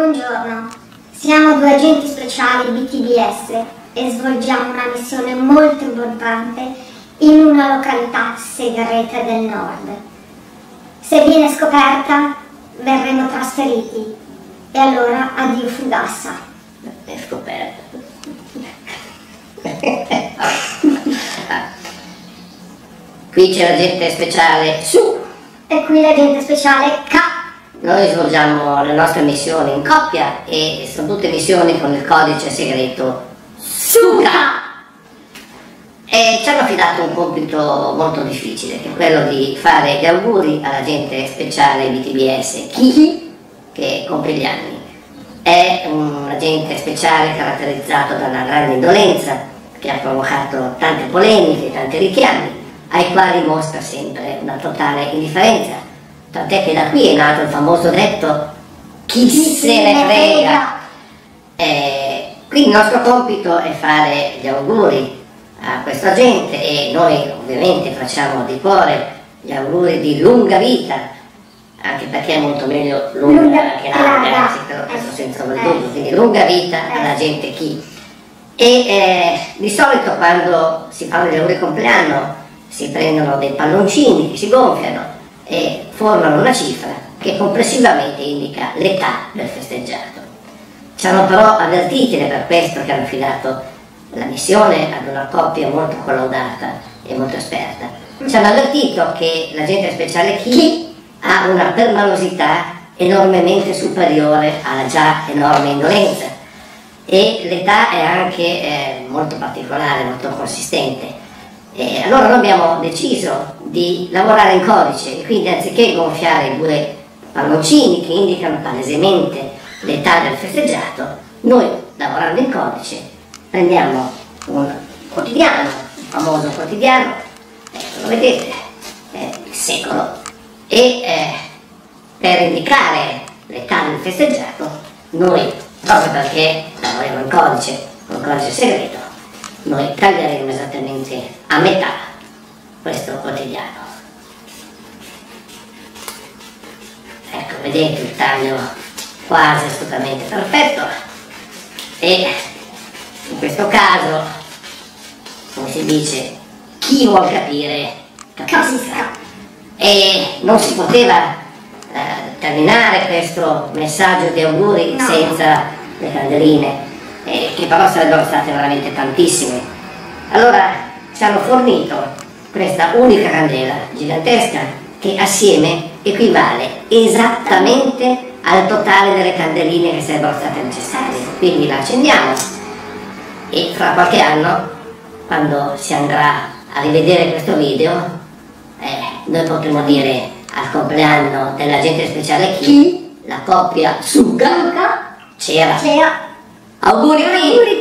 Buongiorno, siamo due agenti speciali BTBS e svolgiamo una missione molto importante in una località segreta del nord. Se viene scoperta, verremo trasferiti e allora addio Fugassa. È scoperta. Qui c'è l'agente speciale su E qui l'agente speciale K. Noi svolgiamo le nostre missioni in coppia e sono tutte missioni con il codice segreto SUKA. E ci hanno affidato un compito molto difficile, che è quello di fare gli auguri all'agente speciale BTBS Kiki, che compie gli anni. È un agente speciale caratterizzato da una grande indolenza, che ha provocato tante polemiche, tanti richiami, ai quali mostra sempre una totale indifferenza. Tant'è che da qui è nato il famoso detto chi se ne frega. Quindi il nostro compito è fare gli auguri a questo agente e noi ovviamente facciamo di cuore gli auguri di lunga vita, anche perché è molto meglio lunga che larga, questo senza dubbio, quindi lunga vita all'agente chi. E di solito quando si fanno gli auguri di compleanno si prendono dei palloncini che si gonfiano e formano una cifra che complessivamente indica l'età del festeggiato. Ci hanno però avvertiti, ed è per questo che hanno affidato la missione ad una coppia molto collaudata e molto esperta. Ci hanno avvertito che l'agente speciale Chi ha una permalosità enormemente superiore alla già enorme indolenza e l'età è anche molto particolare, molto consistente. E allora noi abbiamo deciso di lavorare in codice e quindi anziché gonfiare i due palloncini che indicano palesemente l'età del festeggiato, noi lavorando in codice prendiamo un quotidiano, un famoso quotidiano, lo vedete, il secolo, e per indicare l'età del festeggiato noi, proprio perché lavoriamo in codice, con codice segreto, noi taglieremo esattamente a metà questo quotidiano. Ecco, vedete il taglio quasi assolutamente perfetto e in questo caso, come si dice, chi vuol capire capisca. E non si poteva terminare questo messaggio di auguri senza le candeline, che però sarebbero state veramente tantissime. Allora ci hanno fornito questa unica candela gigantesca che assieme equivale esattamente al totale delle candeline che sarebbero state necessarie. Quindi la accendiamo e fra qualche anno, quando si andrà a rivedere questo video, noi potremo dire al compleanno dell'agente speciale Chi, la coppia SUKA c'era. Auguri!